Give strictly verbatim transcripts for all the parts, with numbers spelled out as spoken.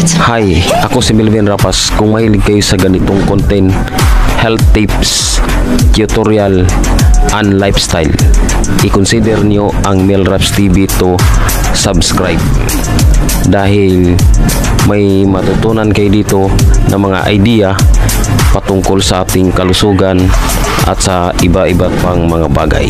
Hi, ako si Melvin Rapas. Kung mahilig kayo sa ganitong content, health tips, tutorial, and lifestyle, i-consider nyo ang Melraps T V to subscribe dahil may matutunan kayo dito na mga idea patungkol sa ating kalusugan at sa iba-iba pang mga bagay.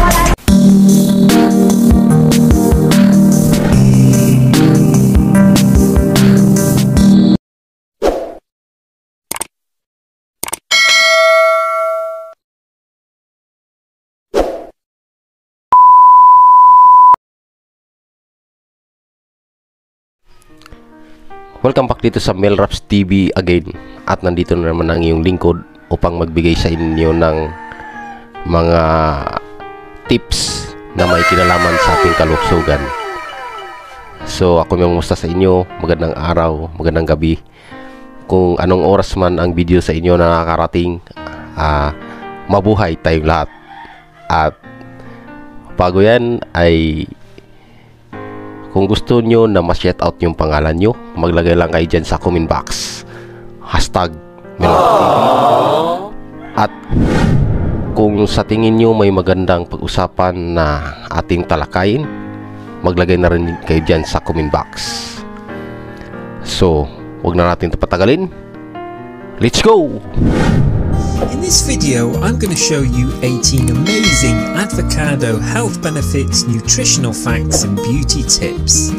Welcome back dito sa Melraps T V again. At nandito na naman ang iyong lingkod upang magbigay sa inyo ng mga tips na may kinalaman sa ating kalusugan. So ako may musta sa inyo. Magandang araw, magandang gabi. Kung anong oras man ang video sa inyo na nakakarating, uh, mabuhay tayong lahat. At bago yan ay kung gusto nyo na ma-shout out yung pangalan nyo, maglagay lang kayo dyan sa comment box hashtag Melraps T V. At kung sa tingin nyo may magandang pag-usapan na ating talakayin, maglagay na rin kayo dyan sa comment box. So huwag na natin ito patagalin. Let's go! In this video, I'm going to show you eighteen amazing avocado health benefits, nutritional facts and beauty tips.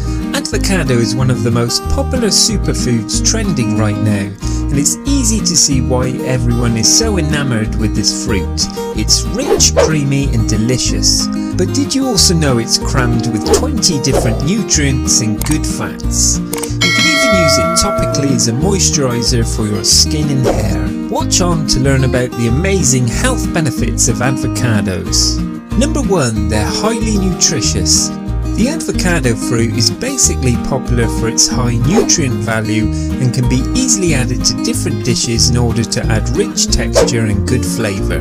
Avocado is one of the most popular superfoods trending right now, and it's easy to see why everyone is so enamored with this fruit. It's rich, creamy and delicious. But did you also know it's crammed with twenty different nutrients and good fats? You can even use it topically as a moisturizer for your skin and hair. Watch on to learn about the amazing health benefits of avocados. Number one, they're highly nutritious. The avocado fruit is basically popular for its high nutrient value and can be easily added to different dishes in order to add rich texture and good flavour.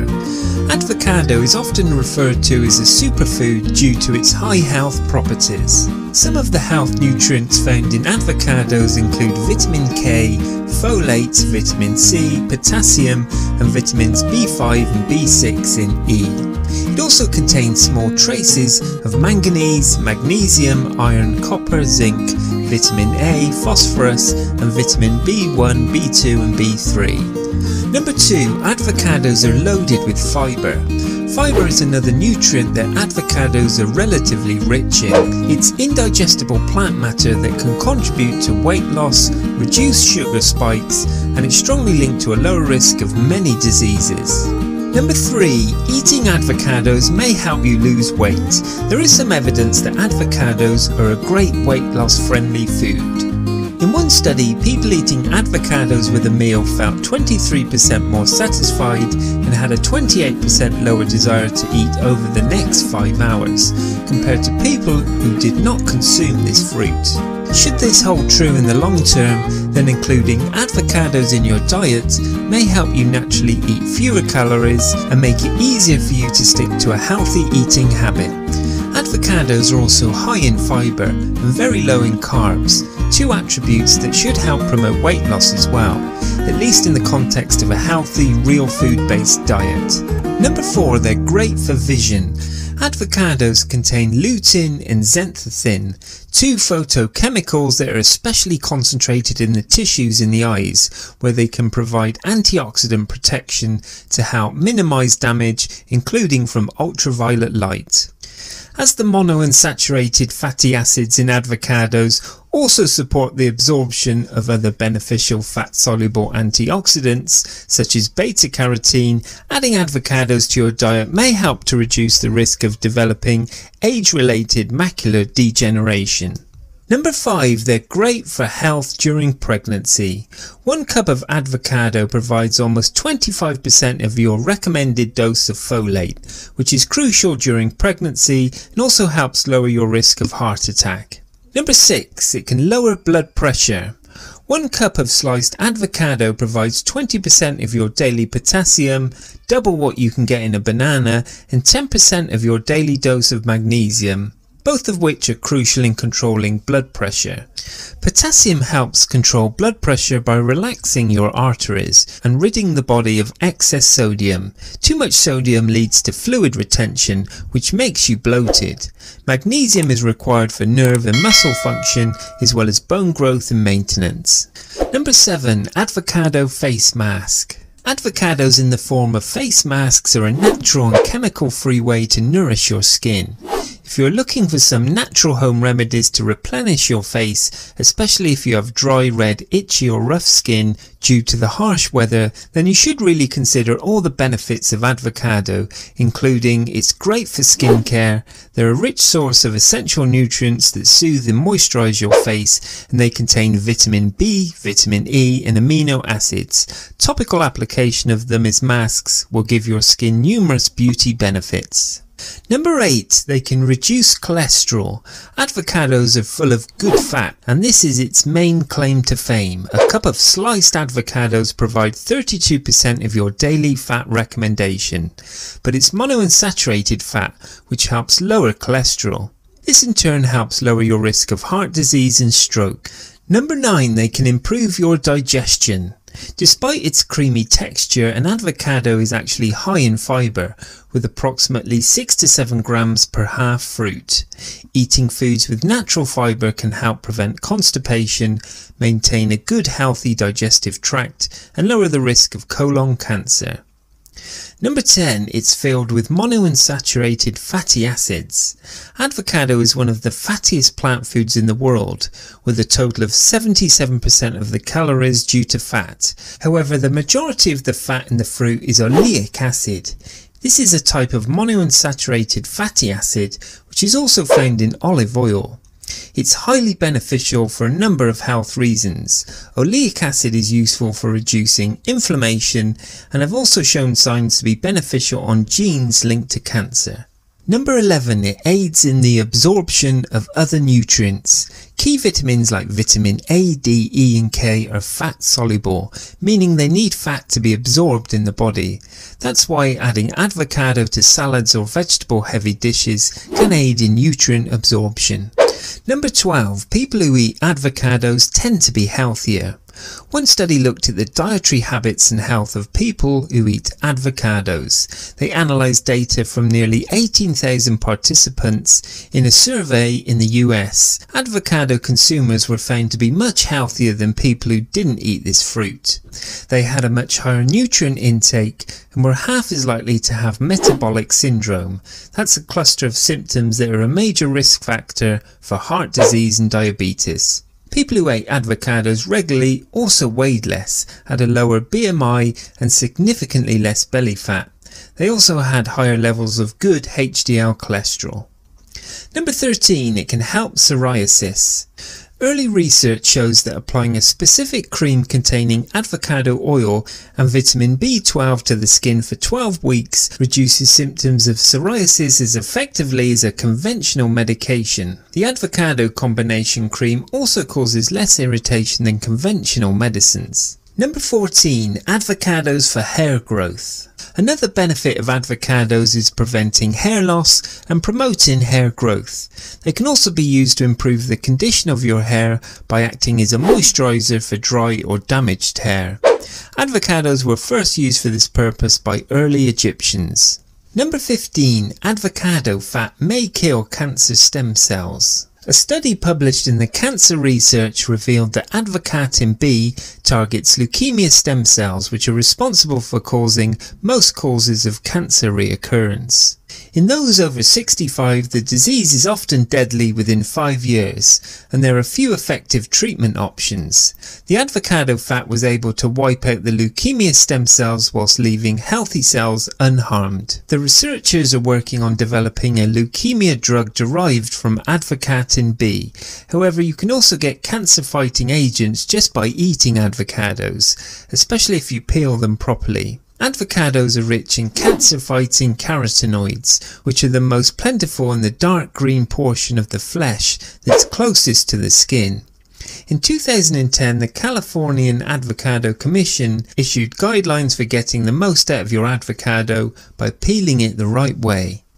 Avocado is often referred to as a superfood due to its high health properties. Some of the health nutrients found in avocados include vitamin K, folate, vitamin C, potassium and vitamins B five and B six and E. It also contains small traces of manganese, magnesium, iron, copper, zinc, vitamin A, phosphorus and vitamin B one, B two and B three. Number two, avocados are loaded with fibre. Fibre is another nutrient that avocados are relatively rich in. It's indigestible plant matter that can contribute to weight loss, reduce sugar spikes, and it's strongly linked to a lower risk of many diseases. Number three, eating avocados may help you lose weight. There is some evidence that avocados are a great weight loss friendly food. In one study, people eating avocados with a meal felt twenty-three percent more satisfied and had a twenty-eight percent lower desire to eat over the next five hours, compared to people who did not consume this fruit. Should this hold true in the long term, then including avocados in your diet may help you naturally eat fewer calories and make it easier for you to stick to a healthy eating habit. Avocados are also high in fibre and very low in carbs, two attributes that should help promote weight loss as well, at least in the context of a healthy, real food-based diet. Number four, they're great for vision. Avocados contain lutein and zeaxanthin, two photochemicals that are especially concentrated in the tissues in the eyes, where they can provide antioxidant protection to help minimize damage, including from ultraviolet light. As the monounsaturated fatty acids in avocados also support the absorption of other beneficial fat-soluble antioxidants such as beta-carotene, adding avocados to your diet may help to reduce the risk of developing age-related macular degeneration. Number five, they're great for health during pregnancy. One cup of avocado provides almost twenty-five percent of your recommended dose of folate, which is crucial during pregnancy and also helps lower your risk of heart attack. Number six, it can lower blood pressure. One cup of sliced avocado provides twenty percent of your daily potassium, double what you can get in a banana, and ten percent of your daily dose of magnesium. both of which are crucial in controlling blood pressure. Potassium helps control blood pressure by relaxing your arteries and ridding the body of excess sodium. Too much sodium leads to fluid retention, which makes you bloated. Magnesium is required for nerve and muscle function, as well as bone growth and maintenance. Number seven. Avocado face mask. Avocados in the form of face masks are a natural and chemical-free way to nourish your skin. If you're looking for some natural home remedies to replenish your face, especially if you have dry, red, itchy or rough skin due to the harsh weather, then you should really consider all the benefits of avocado, including it's great for skincare, they're a rich source of essential nutrients that soothe and moisturize your face, and they contain vitamin B, vitamin E and amino acids. Topical application of them as masks will give your skin numerous beauty benefits. Number eight. They can reduce cholesterol. Avocados are full of good fat, and this is its main claim to fame. A cup of sliced avocados provide thirty-two percent of your daily fat recommendation, but it's monounsaturated fat which helps lower cholesterol. This in turn helps lower your risk of heart disease and stroke. Number nine. They can improve your digestion. Despite its creamy texture, an avocado is actually high in fibre, with approximately six to seven grams per half fruit. Eating foods with natural fibre can help prevent constipation, maintain a good healthy digestive tract, and lower the risk of colon cancer. Number ten. It's filled with monounsaturated fatty acids. Avocado is one of the fattiest plant foods in the world, with a total of seventy-seven percent of the calories due to fat. However, the majority of the fat in the fruit is oleic acid. This is a type of monounsaturated fatty acid which is also found in olive oil. It's highly beneficial for a number of health reasons. Oleic acid is useful for reducing inflammation and have also shown signs to be beneficial on genes linked to cancer. Number eleven. It aids in the absorption of other nutrients. Key vitamins like vitamin A, D, E and K are fat soluble, meaning they need fat to be absorbed in the body. That's why adding avocado to salads or vegetable heavy dishes can aid in nutrient absorption. Number twelve. People who eat avocados tend to be healthier. One study looked at the dietary habits and health of people who eat avocados. They analysed data from nearly eighteen thousand participants in a survey in the U S. Avocado consumers were found to be much healthier than people who didn't eat this fruit. They had a much higher nutrient intake and were half as likely to have metabolic syndrome. That's a cluster of symptoms that are a major risk factor for heart disease and diabetes. People who ate avocados regularly also weighed less, had a lower B M I and significantly less belly fat. They also had higher levels of good H D L cholesterol. Number thirteen. It can help psoriasis. Early research shows that applying a specific cream containing avocado oil and vitamin B twelve to the skin for twelve weeks reduces symptoms of psoriasis as effectively as a conventional medication. The avocado combination cream also causes less irritation than conventional medicines. Number fourteen. Avocados for hair growth. Another benefit of avocados is preventing hair loss and promoting hair growth. They can also be used to improve the condition of your hair by acting as a moisturizer for dry or damaged hair. Avocados were first used for this purpose by early Egyptians. Number fifteen. Avocado fat may kill cancer stem cells. A study published in the Cancer Research revealed that Advocatin B targets leukemia stem cells, which are responsible for causing most causes of cancer reoccurrence. In those over sixty-five, the disease is often deadly within five years, and there are few effective treatment options. The avocado fat was able to wipe out the leukemia stem cells whilst leaving healthy cells unharmed. The researchers are working on developing a leukemia drug derived from Advocatin B. However, you can also get cancer-fighting agents just by eating avocados, especially if you peel them properly. Avocados are rich in cancer-fighting carotenoids, which are the most plentiful in the dark green portion of the flesh that's closest to the skin. In two thousand ten, the Californian Avocado Commission issued guidelines for getting the most out of your avocado by peeling it the right way.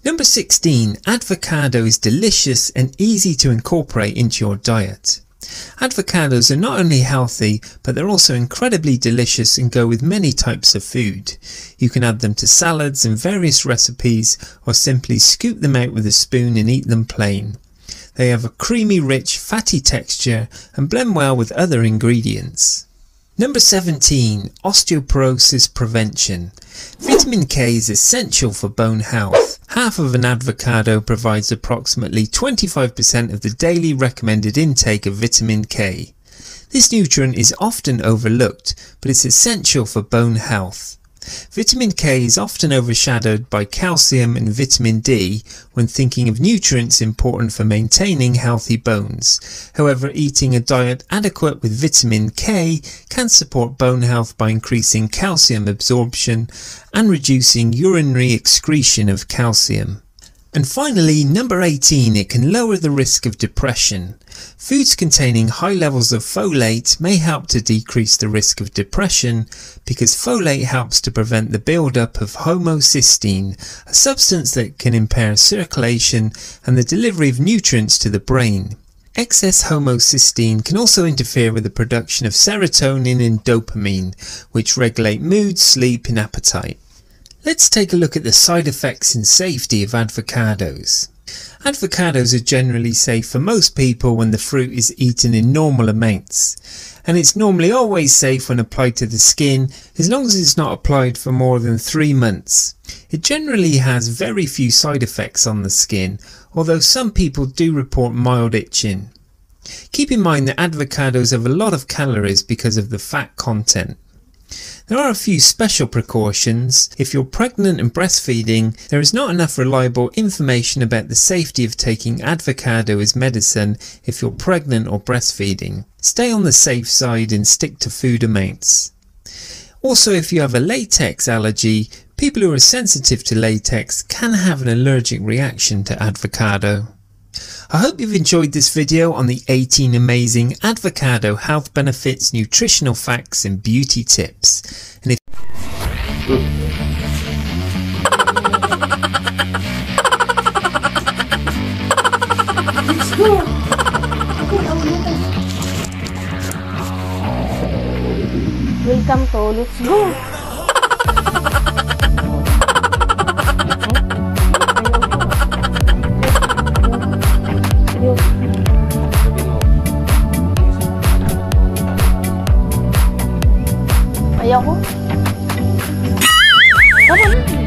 Number sixteen. Avocado is delicious and easy to incorporate into your diet. Avocados are not only healthy, but they're also incredibly delicious and go with many types of food. You can add them to salads and various recipes, or simply scoop them out with a spoon and eat them plain. They have a creamy, rich, fatty texture and blend well with other ingredients. Number seventeen. Osteoporosis prevention. Vitamin K is essential for bone health. Half of an avocado provides approximately twenty-five percent of the daily recommended intake of vitamin K. This nutrient is often overlooked, but it's essential for bone health. Vitamin K is often overshadowed by calcium and vitamin D when thinking of nutrients important for maintaining healthy bones. However, eating a diet adequate with vitamin K can support bone health by increasing calcium absorption and reducing urinary excretion of calcium. And finally, number eighteen, it can lower the risk of depression. Foods containing high levels of folate may help to decrease the risk of depression because folate helps to prevent the buildup of homocysteine, a substance that can impair circulation and the delivery of nutrients to the brain. Excess homocysteine can also interfere with the production of serotonin and dopamine, which regulate mood, sleep and appetite. Let's take a look at the side effects and safety of avocados. Avocados are generally safe for most people when the fruit is eaten in normal amounts, and it's normally always safe when applied to the skin as long as it's not applied for more than three months. It generally has very few side effects on the skin, although some people do report mild itching. Keep in mind that avocados have a lot of calories because of the fat content. There are a few special precautions. If you're pregnant and breastfeeding, there is not enough reliable information about the safety of taking avocado as medicine if you're pregnant or breastfeeding. Stay on the safe side and stick to food amounts. Also, if you have a latex allergy, people who are sensitive to latex can have an allergic reaction to avocado. I hope you've enjoyed this video on the eighteen amazing avocado health benefits, nutritional facts and beauty tips. And if Let's go! Welcome to Let's Go! Ayaw ko. Tama na.